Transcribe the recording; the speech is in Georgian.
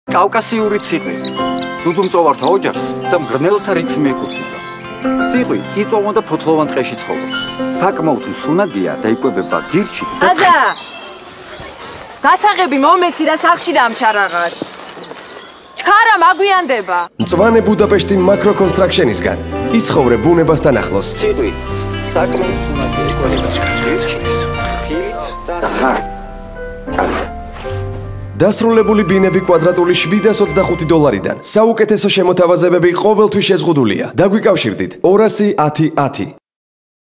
კავკასიური ციყვი ძუძუმწოვართა ოჯახს და მღრღნელთა რიგს მიეკუთვნება. ციყვი წიწვოვან და ფოთლოვან ტყეში ცხოვრობს. საკმაოდ მსუნაგია და იკვებება გირჩით და აზა! გასაღები მომეცი და სახში დამჩა რაღაც. ჩქარა მაგვიანდება. მწვანე ბუდაპეშტი მაკრო კონსტრაქშენისგან. იცხოვრე ბუნებასთან ახლოს. ციყვი საკმაოდ მსუნაგია იკვებება გირჩით, ფილით და დასრულებული ბინები კვადრატული $725-დან. საუკეთესო შემოთავაზებები ყოველთვის შეზღუდულია. დაგვიკავშირდით 210 10.